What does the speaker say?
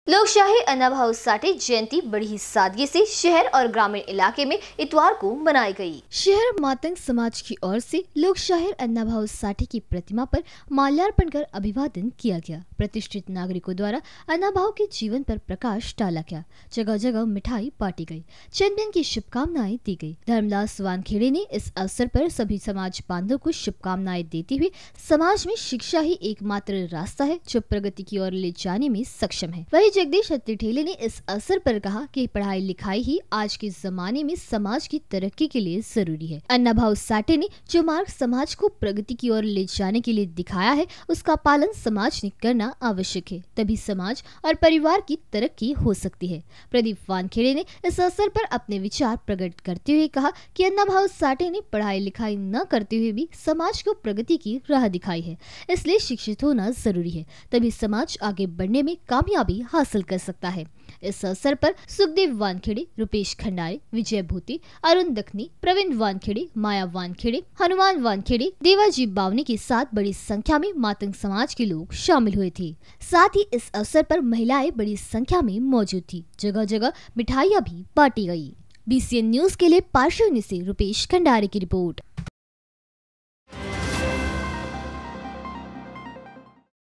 लोकशाही अन्नाभाऊ साठे जयंती बड़ी ही सादगी से शहर और ग्रामीण इलाके में इतवार को मनाई गई। शहर मातंग समाज की ओर से लोकशाही अन्नाभाऊ साठे की प्रतिमा पर माल्यार्पण कर अभिवादन किया गया। प्रतिष्ठित नागरिकों द्वारा अन्नाभाऊ के जीवन पर प्रकाश डाला गया। जगह जगह मिठाई बांटी गई, जन्मदिन की शुभकामनाएं दी गई। धर्मदास वानखेड़े ने इस अवसर पर सभी समाज बांधवों को शुभकामनाएं देते हुए समाज में शिक्षा ही एकमात्र रास्ता है जो प्रगति की ओर ले जाने में सक्षम है। वही जगदीश ठेले ने इस अवसर पर कहा कि पढ़ाई लिखाई ही आज के जमाने में समाज की तरक्की के लिए जरूरी है। अन्नाभाऊ साठे ने जो मार्ग समाज को प्रगति की ओर ले जाने के लिए दिखाया है, उसका पालन समाज ने करना आवश्यक है, तभी समाज और परिवार की तरक्की हो सकती है। प्रदीप वानखेड़े ने इस अवसर पर अपने विचार प्रकट करते हुए कहा कि अन्नाभाऊ साठे ने पढ़ाई लिखाई न करते हुए भी समाज को प्रगति की राह दिखाई है, इसलिए शिक्षित होना जरूरी है, तभी समाज आगे बढ़ने में कामयाबी हासिल कर सकता है। इस अवसर पर सुखदेव वानखेड़े, रुपेश खंडारे, विजय भूति, अरुण दखनी, प्रवीण वानखेड़े, माया वानखेड़े, हनुमान वानखेड़े, देवाजी बावनी के साथ बड़ी संख्या में मातंग समाज के लोग शामिल हुए थे। साथ ही इस अवसर पर महिलाएं बड़ी संख्या में मौजूद थी। जगह जगह मिठाइयां भी बांटी गई। INBCN न्यूज के लिए पार्श्व से रुपेश खंडारे की रिपोर्ट।